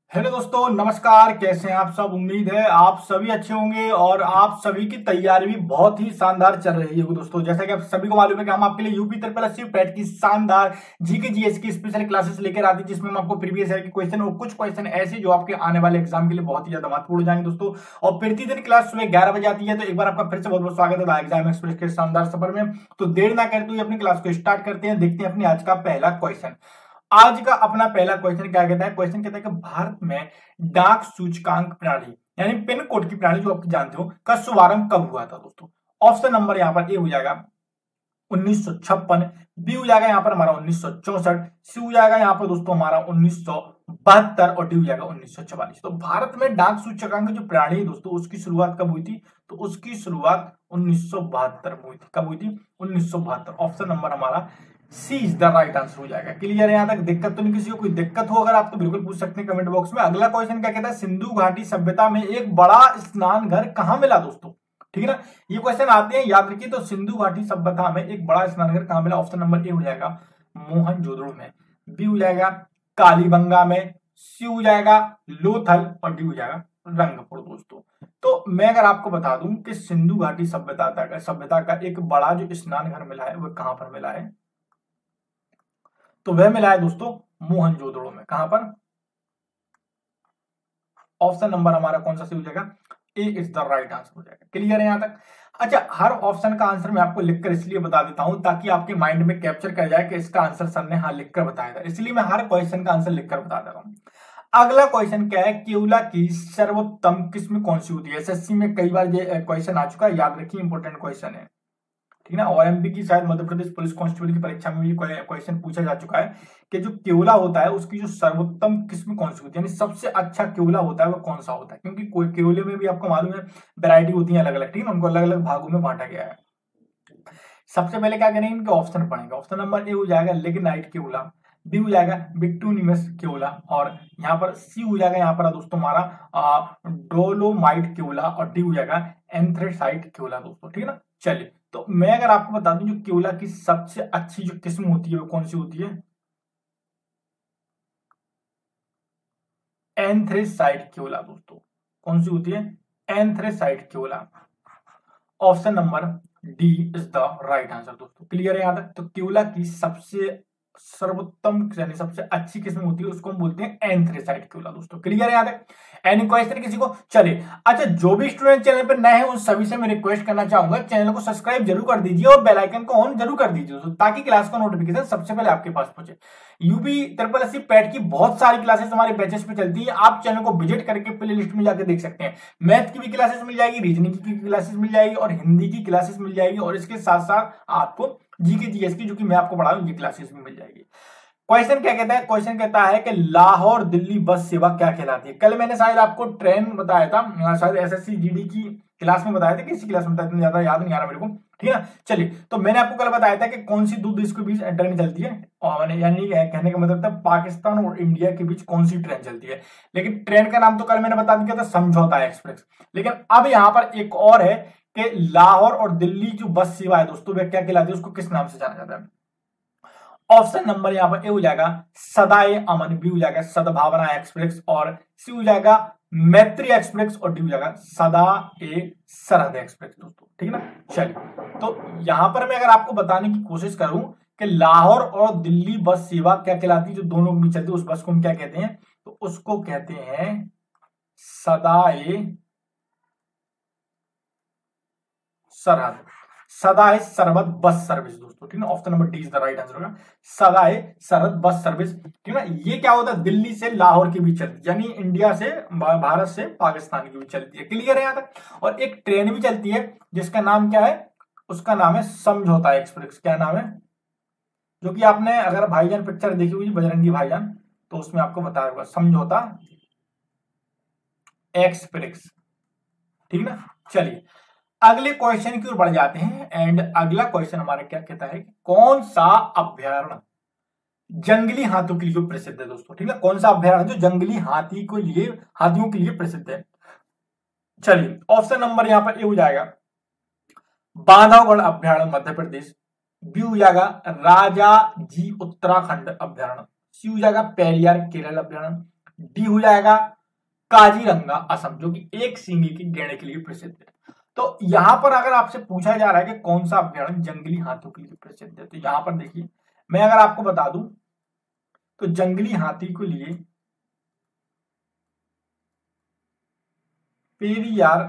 Hello दोस्तों, नमस्कार। कैसे हैं आप सब? उम्मीद है आप सभी अच्छे होंगे और आप सभी की तैयारी भी बहुत ही शानदार चल रही है दोस्तों। जैसा कि आप सभी को मालूम है कि हम आपके लिए यूपी ट्रिपल एससी पैट की शानदार जीके जीएस की स्पेशल क्लासेस लेकर आते हैं, जिसमें हम आपको प्रीवियस ईयर के क्वेश्चन और कुछ क्वेश्चन ऐसे जो आपके आने वाले एग्जाम के लिए बहुत ही ज्यादा महत्वपूर्ण जाएंगे दोस्तों। और प्रतिदिन क्लास सुबह 11 बजे आती है, तो एक बार आपका फिर से बहुत बहुत स्वागत है एग्जाम एक्सप्रेस के शानदार सफर में। तो देर ना करते हुए अपनी क्लास को स्टार्ट करते हैं। देखते हैं अपनी आज का पहला क्वेश्चन। आज का अपना पहला क्वेश्चन क्या कहता है? क्वेश्चन कहता है कि भारत में डाक सूचकांक प्रणाली यानी पिन कोड की प्रणाली जो आप जानते हो का शुभारंभ कब हुआ था दोस्तों? ऑप्शन नंबर यहां पर ए हो जाएगा 1956, बी हो जाएगा यहां पर हमारा 1964, सी हो जाएगा यहां पर दोस्तों हमारा 1972 और डी हो जाएगा 1944। तो भारत में डाक सूचकांक जो प्रणाली है दोस्तों, उसकी शुरुआत कब हुई थी? तो उसकी शुरुआत 1972 में हुई थी। कब हुई थी? 1972। ऑप्शन नंबर हमारा C is the right answer हो जाएगा। क्लियर है? यहां तक दिक्कत तो नहीं? किसी को कोई दिक्कत हो अगर आप तो बिल्कुल पूछ सकते हैं कमेंट बॉक्स में। अगला क्वेश्चन क्या कहता है? सिंधु घाटी सभ्यता में एक बड़ा स्नान घर कहां मिला दोस्तों? ठीक है ना, ये क्वेश्चन आते हैं, याद रखिए। तो सिंधु घाटी सभ्यता में एक बड़ा स्नान घर कहां मिला? ऑप्शन नंबर ए हो जाएगा मोहनजोदड़ो में, बी हो जाएगा कालीबंगा में, सी हो जाएगा लोथल और डी हो जाएगा रंगपुर दोस्तों। तो मैं अगर आपको बता दूं कि सिंधु घाटी सभ्यता का एक बड़ा जो स्नान घर मिला है वह कहां पर मिला है? तो वह मिला है दोस्तों मोहनजोदड़ो में। कहां पर? ऑप्शन नंबर हमारा कौन सा सही हो जाएगा? A is the right answer हो जाएगा। क्लियर है यहां तक? अच्छा, हर ऑप्शन का आंसर मैं आपको लिखकर इसलिए बता देता हूं ताकि आपके माइंड में कैप्चर कर जाए कि इसका आंसर सर ने हाँ लिखकर बताया था, इसलिए मैं हर क्वेश्चन का आंसर लिखकर बता दे रहा हूं। अगला क्वेश्चन क्या है? केवला की सर्वोत्तम किस्म कौन सी होती है? एसएससी में कई बार ये क्वेश्चन आ चुका है, याद रखिए, इंपॉर्टेंट क्वेश्चन है। ठीक है ना, ओएमपी की शायद मध्य प्रदेश पुलिस कांस्टेबल की परीक्षा में भी क्वेश्चन पूछा जा चुका है कि जो केवला होता है उसकी जो सर्वोत्तम किस्म कौन सी होती है, यानी सबसे अच्छा केवला होता है वो कौन सा होता है? क्योंकि कोई केवले में भी आपको मालूम है वैरायटी होती है अलग अलग, ठीक है, उनको अलग अलग भागों में बांटा गया है। सबसे पहले क्या करेंगे? इनके ऑप्शन पढ़ेंगे। ऑप्शन नंबर ए हो जाएगा लिग्नाइट केवला, बी हो जाएगा बिट्टूनिमस केवला, और यहाँ पर सी हो जाएगा यहाँ पर दोस्तों हमारा डोलोमाइट केवला, और डी हो जाएगा एंथ्रेसाइट केवला दोस्तों। ठीक है ना, चलिए। तो मैं अगर आपको बता दूं जो केवला की सबसे अच्छी जो किस्म होती है वो कौन सी होती है? एंथ्रेसाइट केवला दोस्तों। कौन सी होती है? एंथ्रेसाइट केवला। Option number D is the right answer दोस्तों। क्लियर है यहां तक? तो केवला की सबसे सर्वोत्तम यानी सबसे अच्छी किस्म होती है उसको हम बोलते हैं एंथ्रेसाइट केवला दोस्तों। क्लियर है यहां तक? एनी क्वेश्चन किसी को? चलिए। अच्छा, जो भी स्टूडेंट चैनल पर नए हैं उन सभी से मैं रिक्वेस्ट करना चाहूंगा, चैनल को सब्सक्राइब जरूर कर दीजिए और बेल आइकन को ऑन जरूर कर दीजिए दोस्तों, ताकि क्लास का नोटिफिकेशन सबसे पहले आपके पास पहुंचे। यूपी ट्रिपल एससी पैट की बहुत सारी क्लासेस हमारे बैचेस पे चलती है, आप चैनल को विजिट करके प्ले लिस्ट में जाकर देख सकते हैं। मैथ की भी क्लासेस मिल जाएगी, रीजनिंग की क्लासेस मिल जाएगी और हिंदी की क्लासेस मिल जाएगी, और इसके साथ साथ आपको जीके जीएस की जो कि मैं आपको पढ़ा रहा हूं ये क्लासेस भी मिल जाएगी। क्वेश्चन क्या कहता है? क्वेश्चन कहता है कि लाहौर दिल्ली बस सेवा क्या कहलाती है? कल मैंने शायद आपको ट्रेन बताया था, शायद एसएससी जीडी की क्लास में बताया था, किसी क्लास में बताया था, ज्यादा याद नहीं आ रहा मेरे को। ठीक है, चलिए। तो मैंने आपको कल बताया था कि कौन सी दो देश के बीच ट्रेन चलती है, और यानी कहने का मतलब था पाकिस्तान और इंडिया के बीच कौन सी ट्रेन चलती है। लेकिन ट्रेन का नाम तो कल मैंने बता दिया था, समझौता एक्सप्रेस। लेकिन अब यहां पर एक और है कि लाहौर और दिल्ली जो बस सेवा है दोस्तों वह क्या कहलाती है, उसको किस नाम से जाना जाता है? ऑप्शन नंबर यहां पर ए हो जाएगा सदाए अमन, बी हो जाएगा सद्भावना एक्सप्रेस, और सी हो जाएगा मैत्री एक्सप्रेस, और डी हो जाएगा सदा ए सरहद एक्सप्रेस दोस्तों। ठीक है ना, चलिए। तो यहां पर मैं अगर आपको बताने की कोशिश करूं कि लाहौर और दिल्ली बस सेवा क्या कहलाती है, जो दोनों के बीच चलती है उस बस को हम क्या कहते हैं? तो उसको कहते हैं सदाए सरहद, सदाए सरहद बस सर्विस दोस्तों। ठीक है, option number D is the right answer होगा, सदाए सरहद बस सर्विस। ठीक है ना, ये क्या होता है? दिल्ली से लाहौर के बीच चलती है, यानी इंडिया से भारत से पाकिस्तान के बीच चलती है। क्लियर है यहां तक? और एक ट्रेन भी चलती है जिसका नाम क्या है? उसका नाम है समझौता एक्सप्रेस। क्या नाम है? जो कि आपने अगर भाईजान पिक्चर देखी हुई बजरंगी भाईजान, तो उसमें आपको बताया होगा समझौता एक्सप्रेस। ठीक ना, चलिए अगले क्वेश्चन की ओर बढ़ जाते हैं। एंड अगला क्वेश्चन हमारा क्या कहता है कि कौन सा अभ्यारण्य जंगली हाथियों के लिए प्रसिद्ध है दोस्तों? ठीक है, कौन सा अभ्यारण्य जो जंगली हाथियों के लिए प्रसिद्ध है? चलिए, ऑप्शन नंबर यहां पर ए हो जाएगा बांधवगढ़ अभ्यारण्य मध्य प्रदेश, बी हो जाएगा राजा जी उत्तराखंड अभ्यारण्य, सी हो जाएगा पेरियार केरल अभ्यारण्य, डी हो जाएगा काजीरंगा असम, जो कि एक सींगी के गैंडे के लिए प्रसिद्ध है। तो यहां पर अगर आपसे पूछा जा रहा है कि कौन सा अभ्यारण्य जंगली हाथियों के लिए प्रसिद्ध है, तो यहां पर देखिए मैं अगर आपको बता दूं तो जंगली हाथी के लिए पेरियार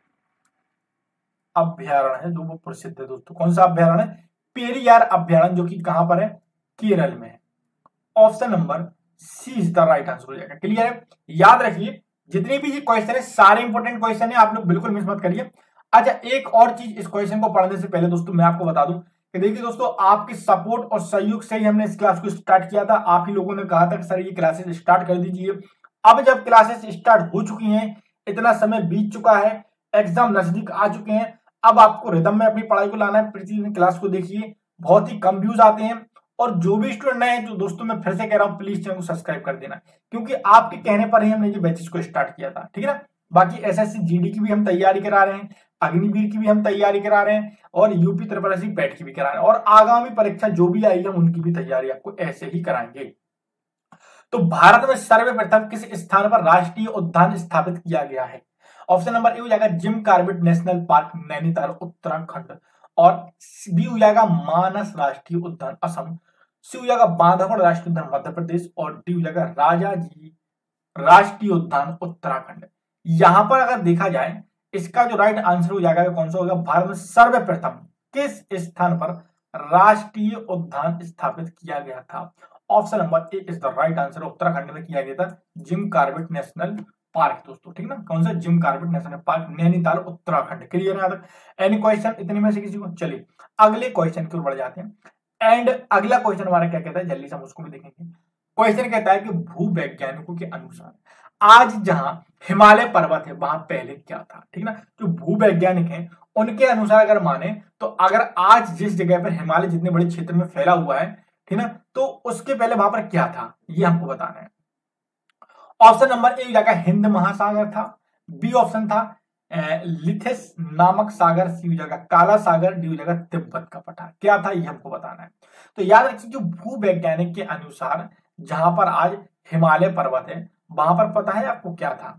अभ्यारण्य है जो वो प्रसिद्ध है दोस्तों। कौन सा अभ्यारण्य है? पेरियार अभ्यारण्य, जो कि कहां पर है? केरल में है। Option number C is the right answer हो जाएगा। क्लियर है? याद रखिए जितने भी ये क्वेश्चन है सारे इंपॉर्टेंट क्वेश्चन है, आप लोग बिल्कुल मिस मत करिए। अच्छा एक और चीज इस क्वेश्चन को पढ़ने से पहले दोस्तों मैं आपको बता दूं कि देखिए दोस्तों आपके सपोर्ट और सहयोग से ही हमने इस क्लास को स्टार्ट किया था। आप ही लोगों ने कहा था कि सर ये क्लासेस स्टार्ट कर दीजिए। अब जब क्लासेस स्टार्ट हो चुकी हैं, इतना समय बीत चुका है, एग्जाम नजदीक आ चुके हैं, अब आपको रिदम में अपनी पढ़ाई को लाना है। प्रतिदिन क्लास को देखिए, बहुत ही कम व्यूज आते हैं। और जो भी स्टूडेंट नए हैं, जो दोस्तों मैं फिर से कह रहा हूं प्लीज चैनल को सब्सक्राइब कर देना, क्योंकि आपके कहने पर ही हमने ये बैचेस को स्टार्ट किया था। ठीक है ना? बाकी एसएससी जीडी की भी हम तैयारी करा रहे हैं, अग्निवीर की भी हम तैयारी करा रहे हैं, और यूपी ट्रिपल एससी पैट की भी करा रहे हैं, और आगामी परीक्षा जो भी आएगी हम उनकी भी तैयारी आपको ऐसे ही कराएंगे। तो भारत में सर्वप्रथम किस स्थान पर राष्ट्रीय उद्यान स्थापित किया गया है? ऑप्शन नंबर ए हो जाएगा Jim Corbett national park Nainital Uttarakhand, और बी हो जाएगा मानस राष्ट्रीय उद्यान असम, सी हो जाएगा बांधवगढ़ राष्ट्रीय उद्यान मध्य प्रदेश, और डी हो जाएगा राजाजी राष्ट्रीय उद्यान उत्तराखंड। यहां पर अगर देखा जाए इसका जो राइट आंसर हो जाएगा कौन सा होगा? भारत में सर्वप्रथम किस स्थान पर राष्ट्रीय उद्यान स्थापित किया गया था? Option number A is the right answer. Uttarakhand में किया गया था जिम कॉर्बेट नेशनल पार्क दोस्तों। ठीक ना? कौन सा? Jim Corbett national park Nainital Uttarakhand. Clear है? एनी क्वेश्चन इतने में से किसी को? चलिए अगले क्वेश्चन की ओर बढ़ जाते हैं। एंड अगला क्वेश्चन हमारा क्या कहता है, जल्दी से हम उसको भी देखेंगे। क्वेश्चन कहता है कि भूवैज्ञानिकों के अनुसार आज जहां हिमालय पर्वत है वहां पहले क्या था? ठीक ना? जो भूवैज्ञानिक हैं उनके अनुसार अगर माने तो अगर आज जिस जगह पर हिमालय जितने बड़े क्षेत्र में फैला हुआ है, ठीक ना, तो उसके पहले वहां पर क्या था ये हमको बताना है। ऑप्शन नंबर ए जगह हिंद महासागर था, बी ऑप्शन था लिथिस नामक सागर, सी जगह काला सागर, डी जगह तिब्बत का पठार। क्या था ये हमको बताना है। तो याद रखिए जो भूवैज्ञानिक के अनुसार जहां पर आज हिमालय पर्वत है वहां पर पता है आपको क्या था?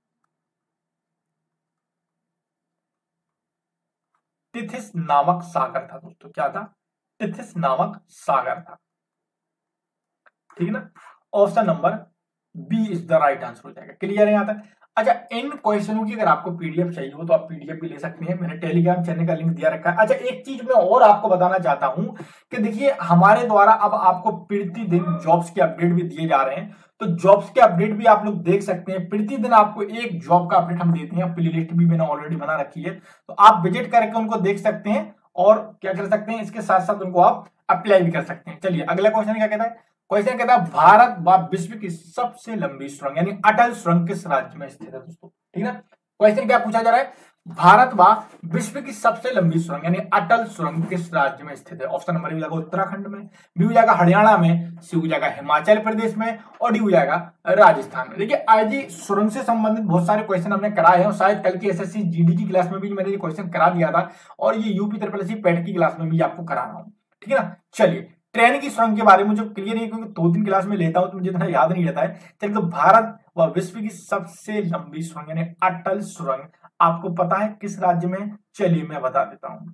तिथिस नामक सागर था दोस्तों। क्या था? तिथिस नामक सागर था। ठीक है ना? Option number B is the right answer हो जाएगा। क्लियर है यहां तक? अच्छा इन क्वेश्चनों की अगर आपको पीडीएफ चाहिए हो तो आप पीडीएफ भी ले सकते हैं, मैंने टेलीग्राम चैनल का लिंक दिया रखा है। अच्छा एक चीज मैं और आपको बताना चाहता हूं कि देखिए हमारे द्वारा अब आपको प्रतिदिन जॉब्स के अपडेट भी दिए जा रहे हैं, तो जॉब्स के अपडेट भी आप लोग देख सकते हैं। प्रतिदिन आपको एक जॉब का अपडेट हम देते हैं, प्ले लिस्ट भी मैंने ऑलरेडी बना रखी है, तो आप विजिट करके उनको देख सकते हैं और क्या कर सकते हैं, इसके साथ साथ उनको आप अप्लाई भी कर सकते हैं। चलिए अगला क्वेश्चन क्या कहता है? क्वेश्चन कहता है भारत व विश्व की सबसे लंबी सुरंग यानी अटल सुरंग किस राज्य में स्थित है दोस्तों? ठीक है ना? क्वेश्चन क्या पूछा जा रहा है? भारत व विश्व की सबसे लंबी सुरंग यानी अटल सुरंग किस राज्य में स्थित है? ऑप्शन नंबर ए हो जाएगा उत्तराखंड में, बी हो जाएगा हरियाणा में, सी हो जाएगा हिमाचल प्रदेश में, और डी हो जाएगा राजस्थान में। देखिए आज ये सुरंग से संबंधित बहुत सारे क्वेश्चन हमने कराए हैं, और शायद कल की एसएससी जीडी की क्लास में भी मैंने ये क्वेश्चन करा दिया था, और ये यूपी ट्रिपल एससी पैट की क्लास में भी आपको करा रहा हूँ। ठीक है ना? चलिए ट्रेन की सुरंग के बारे में मुझे क्लियर नहीं है क्योंकि 2-3 क्लास में लेता हूं तो मुझे इतना याद नहीं रहता है। चलिए तो भारत व विश्व की सबसे लंबी सुरंग यानी अटल सुरंग आपको पता है किस राज्य में? चलिए मैं बता देता हूं,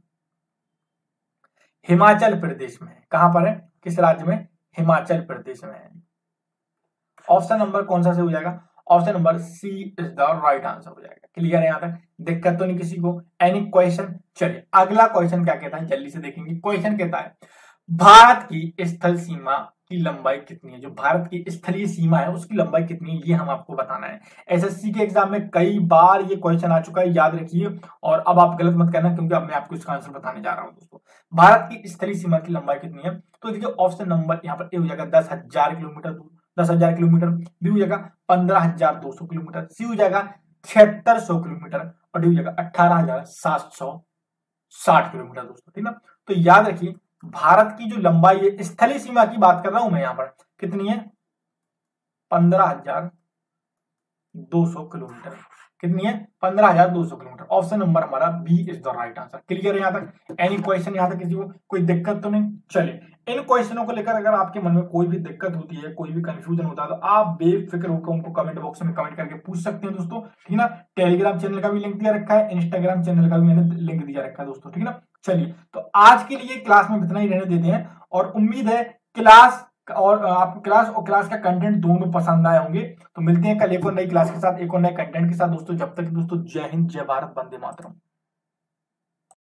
हिमाचल प्रदेश में। कहां पर है? किस राज्य में? हिमाचल प्रदेश में है। ऑप्शन नंबर कौन सा से हो जाएगा? Option number C is the right answer हो जाएगा। क्लियर है? यहां तक दिक्कत तो नहीं किसी को? Any question? चलिए अगला क्वेश्चन क्या कहता है जल्दी से देखेंगे। क्वेश्चन कहता है भारत की स्थल सीमा की लंबाई कितनी है? जो भारत की स्थलीय सीमा है उसकी लंबाई कितनी है ये हम आपको बताना है। एसएससी के एग्जाम में कई बार ये क्वेश्चन आ चुका है, याद रखिए, और अब आप गलत मत करना क्योंकि अब मैं आपको इसका आंसर बताने जा रहा हूं दोस्तों। भारत की स्थलीय सीमा की लंबाई कितनी है? तो देखिए ऑप्शन नंबर यहाँ पर ए हो जाएगा 10,000 किलोमीटर दूर, 10,000 किलोमीटर, बी हो जाएगा 15,200 किलोमीटर, सी हो जाएगा 7600 किलोमीटर, और डी हो जाएगा 18,760 किलोमीटर दोस्तों। ठीक ना? तो याद रखिए भारत की जो लंबाई है स्थलीय सीमा की बात कर रहा हूं मैं यहां पर, कितनी है? 15,200 किलोमीटर। कितनी है 15,200 किलोमीटर। ऑप्शन नंबर हमारा B is the right answer. Clear है यहाँ तक? एनी क्वेश्चन यहाँ तक किसी को कोई दिक्कत तो नहीं? चलिए इन क्वेश्चनों को लेकर अगर आपके मन में कोई भी दिक्कत होती है, कोई भी कंफ्यूजन होता है, तो आप बेफिक्र होकर उनको कमेंट बॉक्स में कमेंट करके पूछ सकते हैं दोस्तों, ठीक है ना। टेलीग्राम चैनल का भी लिंक दिया रखा है, इंस्टाग्राम चैनल का भी मैंने लिंक दिया रखा है दोस्तों, ठीक है ना। चलिए तो आज के लिए क्लास में इतना ही रहने देते हैं, और उम्मीद है क्लास और आपको क्लास और क्लास का कंटेंट दोनों पसंद आए होंगे। तो मिलते हैं कल एक और नई क्लास के साथ, एक और नए कंटेंट के साथ दोस्तों। जब तक दोस्तों जय हिंद, जय भारत, वंदे मातरम।